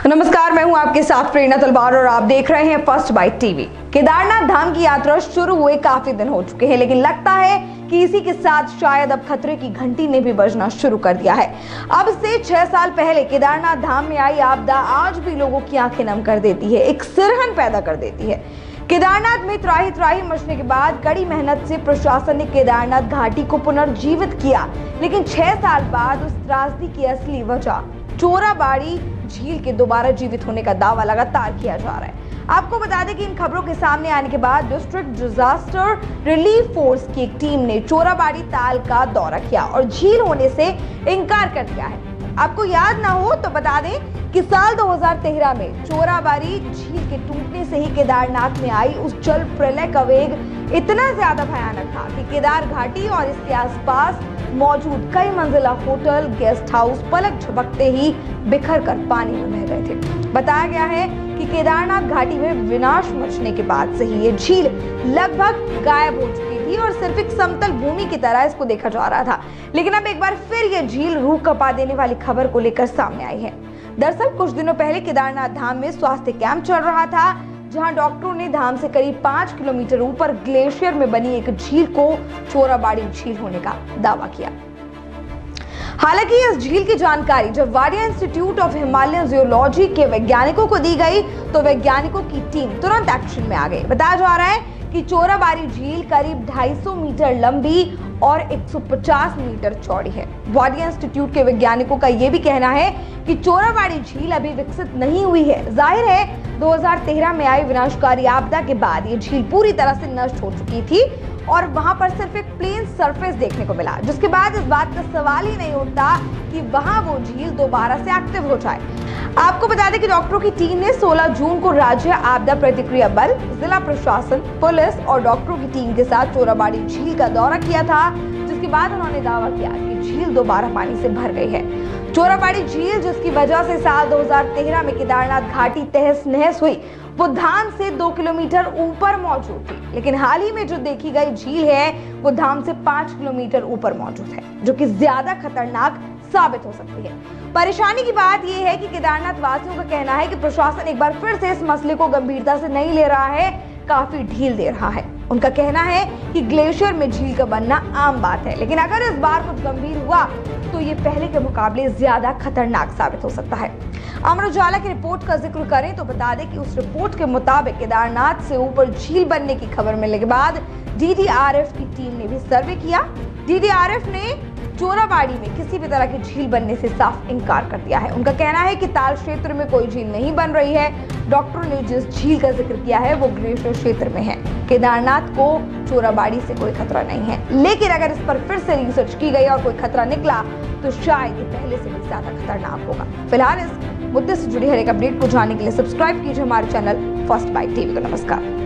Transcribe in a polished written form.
नमस्कार, मैं हूं आपके साथ प्रेरणा तलवार और आप देख रहे हैं first bite TV. Kedarnath Dham की यात्रा शुरू हुए काफी दिन हो चुके हैं, लेकिन लगता है कि इसी के साथ शायद अब खतरे की घंटी ने भी बजना शुरू कर दिया है। अब से 6 साल पहले केदारनाथ धाम में आई आपदा आज भी लोगों की आंखें नम कर देती है, एक सिरहन पैदा कर देती है। केदारनाथ में त्राही त्राही मचने के बाद कड़ी मेहनत से प्रशासन ने केदारनाथ घाटी को पुनर्जीवित किया, लेकिन 6 साल बाद उस त्रासदी की असली वजह चोराबाड़ी झील के दोबारा जीवित होने का दावा लगातार किया जा रहा है। आपको बता दें कि इन खबरों के सामने आने के बाद डिस्ट्रिक्ट डिजास्टर रिलीफ फोर्स की एक टीम ने चोराबाड़ी ताल का दौरा किया और झील होने से इनकार कर दिया है। आपको याद ना हो तो बता दें कि साल 2013 में चोराबाड़ी झील के टूटने से ही केदारनाथ में आई उस जल प्रलय का वेग इतना ज्यादा भयानक था कि केदार घाटी और इसके आसपास मौजूद कई मंजिला होटल, गेस्ट हाउस पलक झपकते ही बिखर कर पानी में बह गए थे। बताया गया है कि केदारनाथ घाटी में विनाश मचने के बाद से ही ये झील लगभग गायब हो चुकी थी और सिर्फ एक समतल भूमि की तरह इसको देखा जा रहा था। लेकिन अब एक बार फिर ये झील रूह कपा देने वाली खबर को लेकर सामने आई है। दरअसल कुछ दिनों पहले केदारनाथ धाम में स्वास्थ्य कैंप चल रहा था, जहां डॉक्टरों ने धाम से करीब 5 किलोमीटर ऊपर ग्लेशियर में बनी एक झील को चोराबाड़ी झील होने का दावा किया। हालांकि इस झील की जानकारी जब Wadia institute of Himalayan geology के वैज्ञानिकों को दी गई तो वैज्ञानिकों की टीम तुरंत एक्शन में आ गई। बताया जा रहा है कि चोराबाड़ी झील करीब 250 मीटर लंबी और 150 मीटर चौड़ी है। वाडिया इंस्टीट्यूट के वैज्ञानिकों का यह भी कहना है कि चोराबाड़ी झील अभी विकसित नहीं हुई है। जाहिर है 2013 में आई विनाशकारी आपदा के बाद ये झील पूरी तरह से नष्ट हो चुकी थी और वहां पर सिर्फ एक प्लेन सरफेस देखने को मिला, जिसके बाद इस बात का सवाल ही नहीं उठता कि वहां वो झील दोबारा से एक्टिव हो जाए। आपको बता दें कि डॉक्टरों की टीम ने 16 जून को राज्य आपदा प्रतिक्रिया बल, जिला प्रशासन, पुलिस और डॉक्टरों की टीम के साथ चोराबाड़ी झील का दौरा किया था, जिसके बाद उन्होंने दावा किया कि झील दोबारा पानी से भर गई है। चोराबाड़ी झील जिसकी वजह से साल 2013 में केदारनाथ घाटी तहस नहस हुई, वो धाम से 2 किलोमीटर ऊपर मौजूद थी, लेकिन हाल ही में जो देखी गई झील है वो धाम से 5 किलोमीटर ऊपर मौजूद है, जो कि ज्यादा खतरनाक साबित हो सकती है। परेशानी की बात यह है कि केदारनाथ वासियों का कहना है कि प्रशासन एक बार फिर से इस मसले को गंभीरता से नहीं ले रहा है, काफी ढील दे रहा है। उनका कहना है कि ग्लेशियर में झील का बनना आम बात है, लेकिन अगर इस बार कुछ गंभीर हुआ तो ये पहले के मुकाबले ज्यादा खतरनाक साबित हो सकता है। अमर उजाला की रिपोर्ट का जिक्र करें तो बता दें कि उस रिपोर्ट के मुताबिक केदारनाथ से ऊपर झील बनने की खबर मिलने के बाद DDRF की टीम ने भी सर्वे किया। DDRF ने चोराबाड़ी में किसी भी तरह की झील बनने से साफ इनकार कर दिया है। उनका कहना है कि ताल क्षेत्र में कोई झील नहीं बन रही है। डॉक्टरों ने जिस झील का जिक्र किया है वो ग्लेशियर क्षेत्र में है। केदारनाथ को चोराबाड़ी से कोई खतरा नहीं है, लेकिन अगर इस पर फिर से रिसर्च की गई और कोई खतरा निकला तो शायद ये पहले से भी ज्यादा खतरनाक होगा। फिलहाल इस मुद्दे से जुड़ी हर एक अपडेट को जानने के लिए सब्सक्राइब कीजिए हमारे चैनल फर्स्ट बाइट टीवी को। नमस्कार।